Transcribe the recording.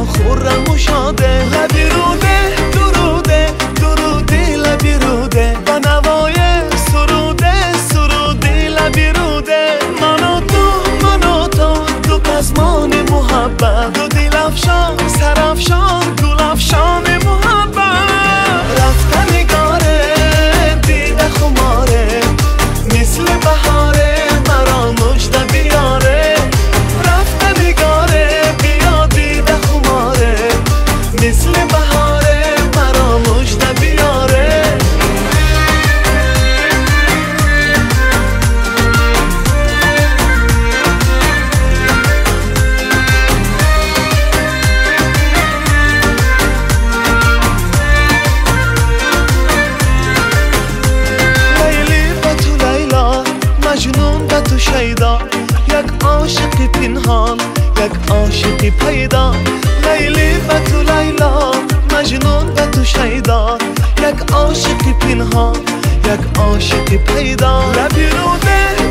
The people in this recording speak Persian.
خورم و شاده. لبی روده دروده درودی لبی روده با نوای سروده سرودی لبی روده. من و تو دو پزمان محبت دو دل افشان سر افشان گل افشان محبت. رفته نگاره دیده خماره مثل بهاره مرا مجده بیاره. رفته نگاره بیا دیده خماره مثل بهاره مرا مجده بیاره. مجنون به تو شیدا یک عاشقی پنهان یک عاشقی پیدا. لیلی به تو لیلا مجنون به تو شیدا یک عاشقی پنهان یک عاشقی پیدا. لبی روده